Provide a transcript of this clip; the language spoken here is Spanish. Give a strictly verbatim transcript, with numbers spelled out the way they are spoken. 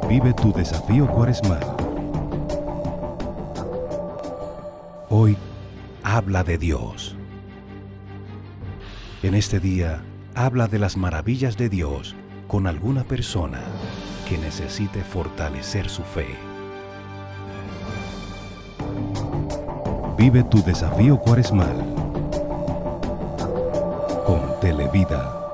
Vive tu desafío cuaresmal. Hoy, habla de Dios. En este día, habla de las maravillas de Dios con alguna persona que necesite fortalecer su fe. Vive tu desafío cuaresmal con Televida.